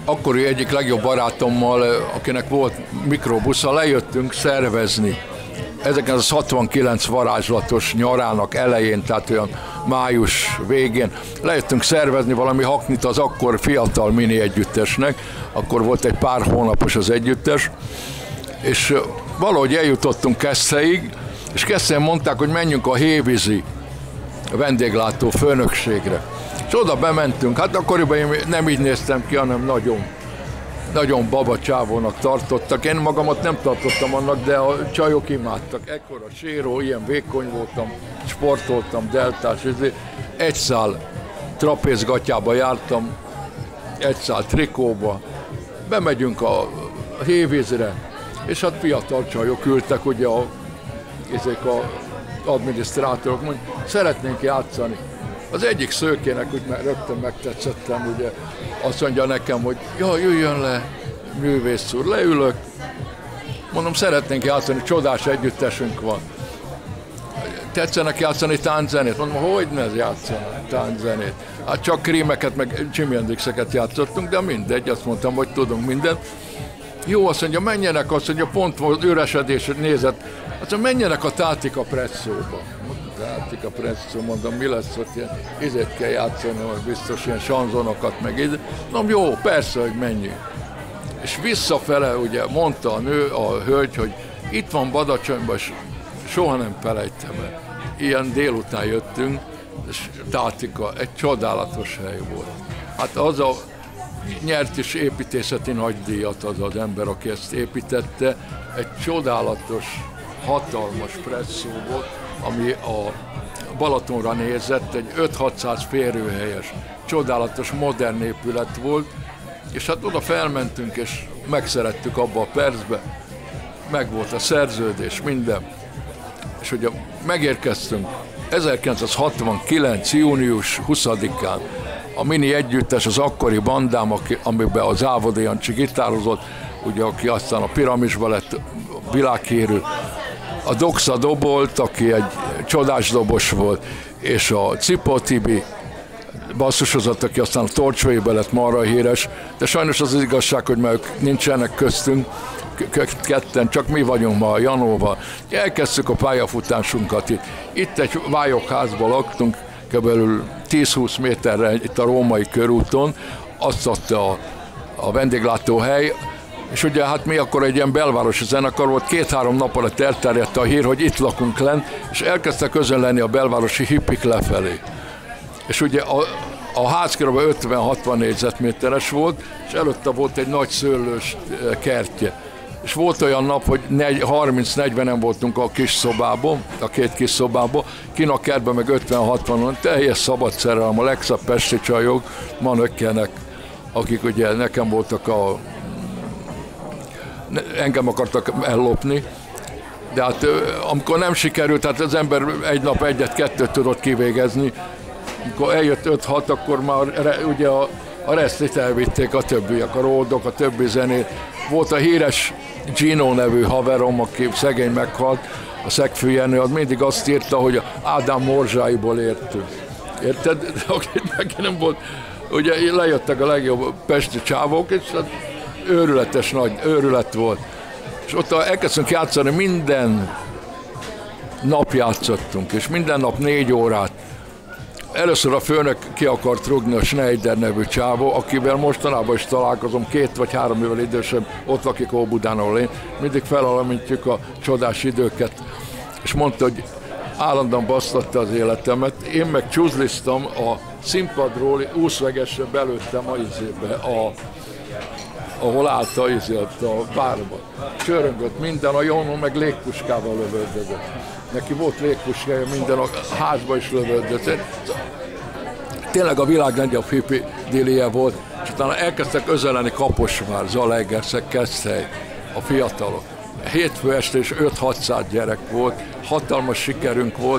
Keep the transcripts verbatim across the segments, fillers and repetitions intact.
akkori egyik legjobb barátommal, akinek volt mikrobusza, lejöttünk szervezni. ezerkilencszázhatvankilenc varázslatos nyarának elején, tehát olyan május végén lejöttünk szervezni valami haknit az akkor fiatal mini együttesnek, akkor volt egy pár hónapos az együttes, és valahogy eljutottunk Kesszeig, és Kesszein mondták, hogy menjünk a Hévízi vendéglátó főnökségre. És oda bementünk, hát akkoriban én nem így néztem ki, hanem nagyon, nagyon babacsávónak tartottak. Én magamat nem tartottam annak, de a csajok imádtak. Ekkora séró, ilyen vékony voltam, sportoltam, deltás, egy szál trapézgatjába jártam, egy szál trikóba. Bemegyünk a Hévízre, és hát fiatal csajok ültek, ugye a, ezek a adminisztrátorok, mondjuk, szeretnénk játszani. Az egyik szőkének, úgy már rögtön megtetszettem, ugye azt mondja nekem, hogy ja, jöjjön le, művész úr, leülök. Mondom, szeretnénk játszani, csodás együttesünk van. Tetszenek játszani tánczenét? Mondom, hogy ne játszani tánczenét? Hát csak krímeket, meg Jimi Hendrixeket játszottunk, de mindegy, azt mondtam, hogy tudunk mindent. Jó, azt mondja, menjenek, azt mondja, pont volt üresedés, nézett, azt mondja, menjenek a Tátika Presszóba. Tátika Presszó, mondom, mi lesz ott, ilyen izét kell játszani, vagy biztos ilyen sanzonokat, meg ide. Mondom, jó, persze, hogy menjünk. És visszafele, ugye, mondta a nő, a hölgy, hogy itt van Badacsonyban, és soha nem felejtem el. Ilyen délután jöttünk, és Tátika egy csodálatos hely volt. Hát az a nyert is építészeti nagydíjat az az ember, aki ezt építette. Egy csodálatos, hatalmas presszó volt, ami a Balatonra nézett, egy öt-hatszáz férőhelyes, csodálatos, modern épület volt, és hát oda felmentünk, és megszerettük abba a percbe, meg volt a szerződés, minden. És ugye megérkeztünk ezerkilencszázhatvankilenc. június huszadikán, a mini együttes, az akkori bandám, amiben az Ávodi Jancsi gitározott, ugye, aki aztán a Piramisban lett világhírű, a Doxa dobolt, aki egy csodás dobos volt, és a Cipó Tibi basszusozott, aki aztán a Torcsvaiben lett marha híres, de sajnos az, az igazság, hogy már ők nincsenek köztünk, ketten, csak mi vagyunk ma a Janóval. Elkezdtük a pályafutásunkat itt. Itt egy vályokházban laktunk, kb. tíz-húsz méterre itt a Római körúton, azt adta a, a vendéglátóhely, és ugye hát mi akkor egy ilyen belvárosi zenekar volt, két-három nap alatt elterjedt a hír, hogy itt lakunk lent, és elkezdtek közönlenni a belvárosi hippik lefelé. És ugye a, a ház kb. ötven-hatvan négyzetméteres volt, és előtte volt egy nagy szőlős kertje. És volt olyan nap, hogy harminc-negyvenen voltunk a kis szobában, a két kis szobában, kin a kertben meg ötven-hatvanon, teljes szabad szerelem, a legszebb pesti csajok, ma nökkenek, akik ugye nekem voltak a... engem akartak ellopni, de hát amikor nem sikerült, hát az ember egy nap egyet-kettőt tudott kivégezni, amikor eljött öt-hat, akkor már ugye a, a resztit elvitték a többiek, a ródok, a többi zenét. Volt a híres Gino nevű haverom, aki szegény meghalt, a Szegfűjenő, az mindig azt írta, hogy Ádám morzsáiból értünk. Érted? De akit neki nem volt, ugye lejöttek a legjobb pesti csávók, és hát őrületes nagy, őrület volt. És ott elkezdtünk játszani, minden nap játszottunk, és minden nap négy órát. Először a főnök ki akart rúgni, a Schneider nevű csávó, akivel mostanában is találkozom, két vagy három évvel idősebb, ott lakik Óbudán, ahol én. Mindig felalamítjuk a csodás időket, és mondta, hogy állandóan basztatta az életemet. Én meg csúzliztam a színpadról, úszvegesre belőttem a izébe, a, ahol állt a izélt, a bárban. Csöröngött minden, a Jónó meg légpuskával lövöldözött. Neki volt légpuskája, minden a házba is lövöldözött. Tényleg a világ legjobb hippi dílie volt, és utána elkezdtek özönleni Kaposvár, Zalaegerszeg, Keszthely, a fiatalok. Hétfő este is öt-hatszáz gyerek volt, hatalmas sikerünk volt,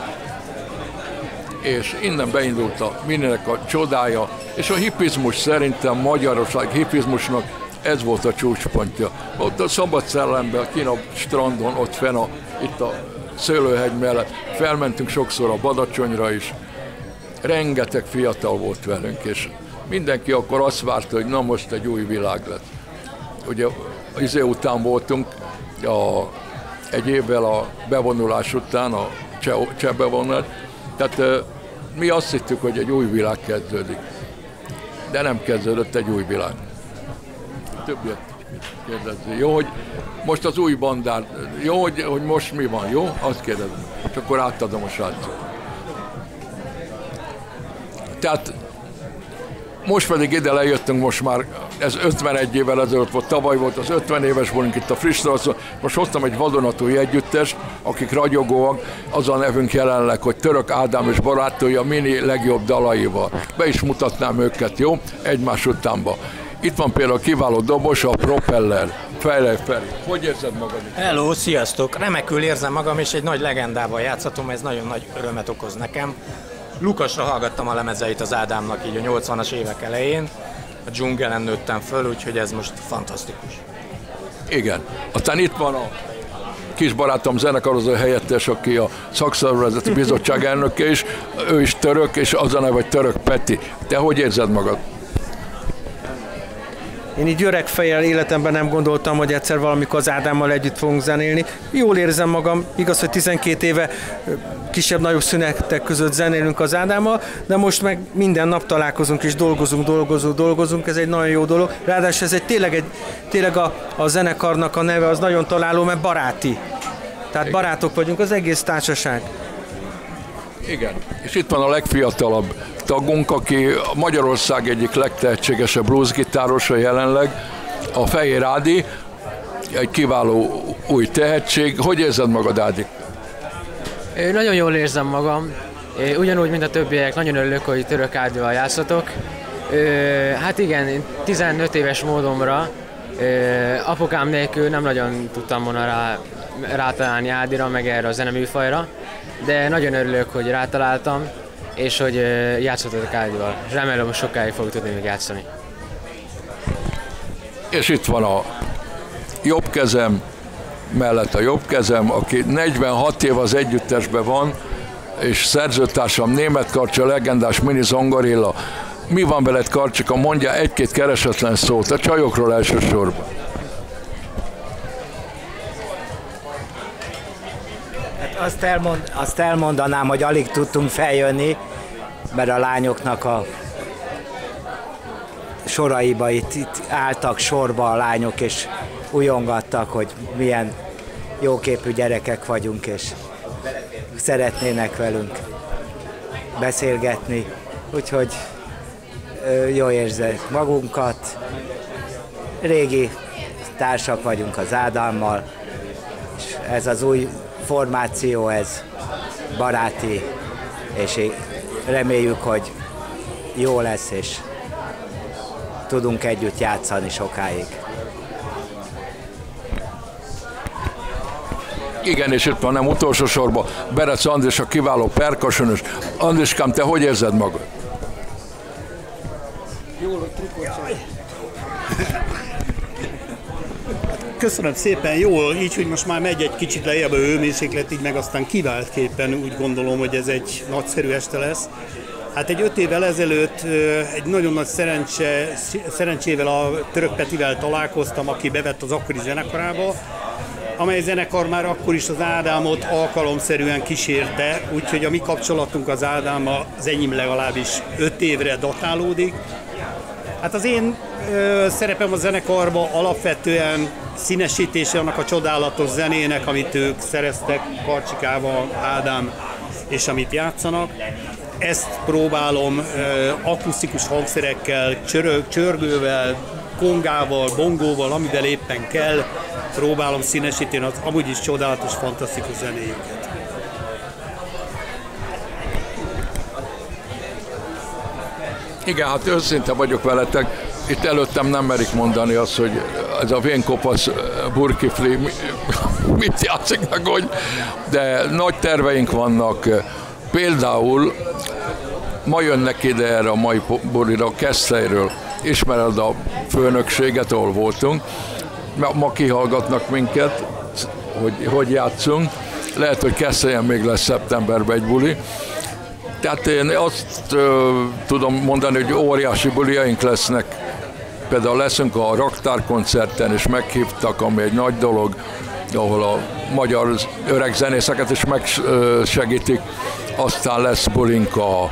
és innen beindult a mindenek a csodája, és a hippizmus szerintem Magyarország hippizmusnak ez volt a csúcspontja. Ott a szabad szellemben, kint a strandon, ott fenn a, itt a Szőlőhegy mellett, felmentünk sokszor a Badacsonyra is, rengeteg fiatal volt velünk, és mindenki akkor azt várta, hogy na most egy új világ lesz. Ugye izé után voltunk, a, egy évvel a bevonulás után, a cseh, cseh bevonulás, tehát mi azt hittük, hogy egy új világ kezdődik. De nem kezdődött egy új világ. Többet kérdezni. Jó, hogy most az új bandár, jó, hogy, hogy most mi van, jó? Azt kérdezem. És akkor átadom a srácot. Tehát most pedig ide lejöttünk, most már ez ötvenegy évvel ezelőtt volt, tavaly volt, az ötven éves voltunk itt a Friss Tavaszon. Most hoztam egy vadonatúj együttest, akik ragyogóak, az a nevünk jelenleg, hogy Török Ádám és barátai a mini legjobb dalaival. Be is mutatnám őket, jó? Egymás utánba. Itt van például a kiváló dobos, a Propeller. Fejlej Feri. Hogy érzed magad? Hello, sziasztok! Remekül érzem magam, és egy nagy legendával játszhatom, ez nagyon nagy örömet okoz nekem. Lukasra hallgattam a lemezeit az Ádámnak így a nyolcvanas évek elején. A dzsungelen nőttem föl, úgyhogy ez most fantasztikus. Igen. Aztán itt van a kis barátom zenekarozó helyettes, aki a szakszervezeti bizottság elnöke is, ő is török, és az a neve, hogy Török Peti. Te hogy érzed magad? Én így öreg fejjel életemben nem gondoltam, hogy egyszer valamikor az Ádámmal együtt fogunk zenélni. Jól érzem magam, igaz, hogy tizenkét éve kisebb-nagyobb szünetek között zenélünk az Ádámmal, de most meg minden nap találkozunk és dolgozunk, dolgozunk, dolgozunk, ez egy nagyon jó dolog. Ráadásul ez egy tényleg, egy, tényleg a, a zenekarnak a neve az nagyon találó, mert baráti. Tehát barátok vagyunk, az egész társaság. Igen, és itt van a legfiatalabb tagunk, aki Magyarország egyik legtehetségesebb bluesgitárosa jelenleg, a Fehér Ádi, egy kiváló új tehetség. Hogy érzed magad, Ádi? Én nagyon jól érzem magam, én ugyanúgy, mint a többiek, nagyon örülök, hogy Török Ádival játszatok. Hát igen, én tizenöt éves módonra apukám nélkül nem nagyon tudtam volna rá, rátalálni Ádira, meg erre a zeneműfajra, de nagyon örülök, hogy rátaláltam, és hogy játszottatok Ádival. Remélem, hogy sokáig fogok tudni még játszani. És itt van a jobb kezem, mellett a jobb kezem, aki negyvenhat év az együttesben van, és szerzőtársam Németh Karcsi, a legendás Mini Zongorilla. Mi van veled, Karcsika? Mondja egy-két keresetlen szót, a csajokról elsősorban. Hát azt, elmond, azt elmondanám, hogy alig tudtunk feljönni, mert a lányoknak a soraiba itt, itt álltak sorba a lányok, és ujongattak, hogy milyen jóképű gyerekek vagyunk, és szeretnének velünk beszélgetni. Úgyhogy jó érzek magunkat, régi társak vagyunk az Ádámmal, és ez az új formáció, ez baráti, és reméljük, hogy jó lesz, és tudunk együtt játszani sokáig. Igen, és itt van nem utolsó sorban Berec Andris, a kiváló percussionős. Andriskám, te hogy érzed magad? Jól, hogy trükkolsz. Köszönöm szépen, jól, így, hogy most már megy egy kicsit lejjebb a hőmérséklet, így meg aztán kiváltképpen úgy gondolom, hogy ez egy nagyszerű este lesz. Hát egy öt évvel ezelőtt egy nagyon nagy szerencse, szerencsével a Török Petivel találkoztam, aki bevett az akkori zenekarába, amely zenekar már akkor is az Ádámot alkalomszerűen kísérte, úgyhogy a mi kapcsolatunk az Ádámmal, az enyém legalábbis öt évre datálódik. Hát az én ö, szerepem a zenekarban alapvetően színesítése annak a csodálatos zenének, amit ők szereztek Karcsikával, Ádám, és amit játszanak. Ezt próbálom ö, akusztikus hangszerekkel, csörög, csörgővel, kongával, bongóval, amivel éppen kell, próbálom színesíteni az amúgy is csodálatos, fantasztikus zenéjüket. Igen, hát őszinte vagyok veletek. Itt előttem nem merik mondani azt, hogy ez a vénkopasz burkifli mit játszik meg, hogy, de nagy terveink vannak. Például ma jönnek ide erre a mai bulira, Keszthelyről. Ismered a főnökséget, ahol voltunk. Ma kihallgatnak minket, hogy hogy játszunk. Lehet, hogy Keszthelyen még lesz szeptemberben egy buli. Tehát én azt uh, tudom mondani, hogy óriási buliaink lesznek. Például leszünk a raktárkoncerten, és meghívtak, ami egy nagy dolog, ahol a magyar öreg zenészeket is megsegítik. Aztán lesz bulink a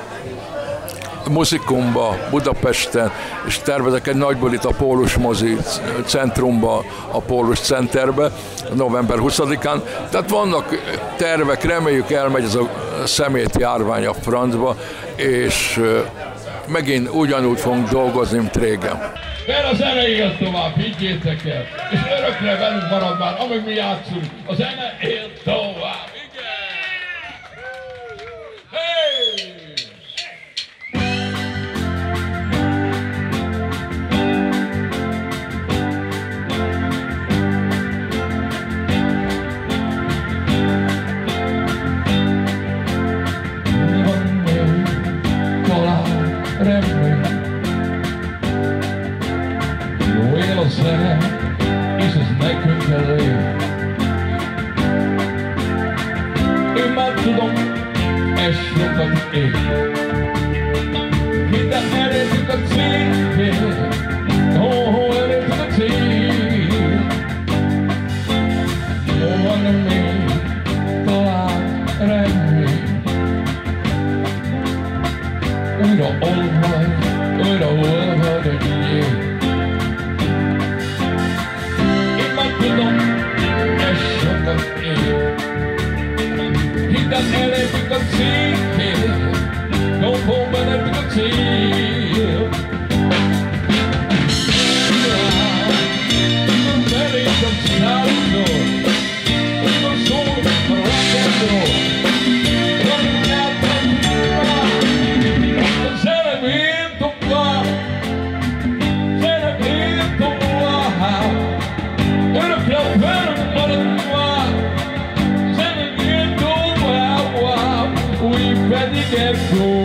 Muzikumba, Budapesten, és tervezek egy nagy bulit a Pólus mozi centrumba, a Pólus Centerbe, november huszadikán. Tehát vannak tervek, reméljük elmegy ez a szemét járvány a francba, és megint ugyanúgy fogunk dolgozni, mint régen. Mert a zene él tovább, higgyétek el, és örökre velünk marad már, amíg mi játszunk, a zene él tovább. És ez nekünk elég. Én már tudom, ez sokat ég. Minden elértük a céget, ó, elértük a céget. Jó van még, talán remény. Újra olvad, újra olvad a jég. Hidd elértük a céget, gombóban elértük a cél. Belénk a szállítól, újra szól a rock and roll. Ranyjában a zene él tovább, zene él tovább. Örökre velünk maradunk már, zene él tovább, új pedig ebből.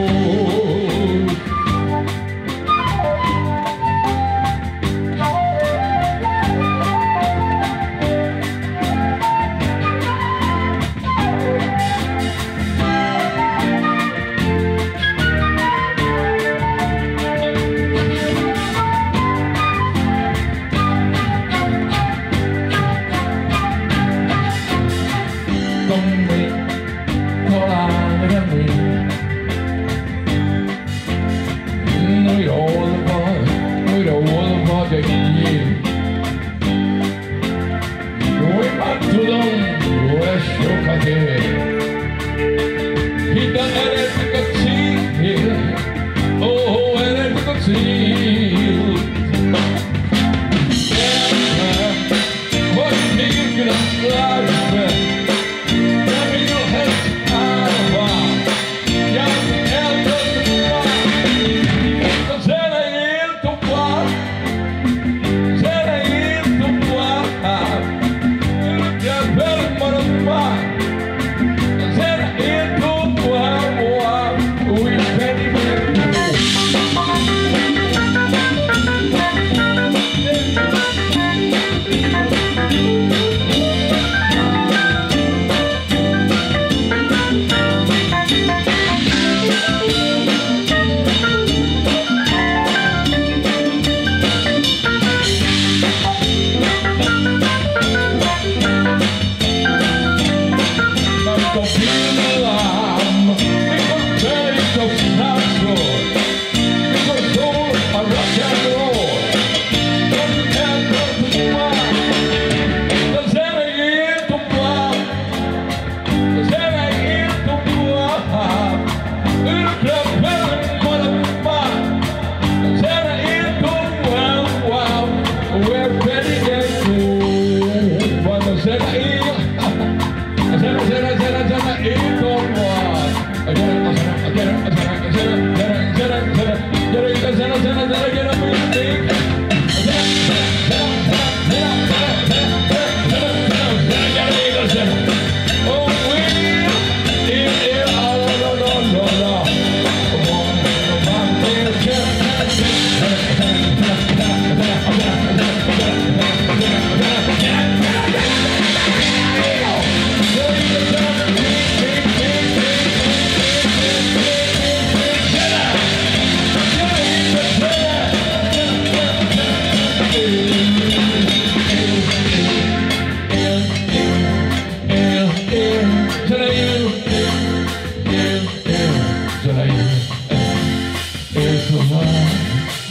van.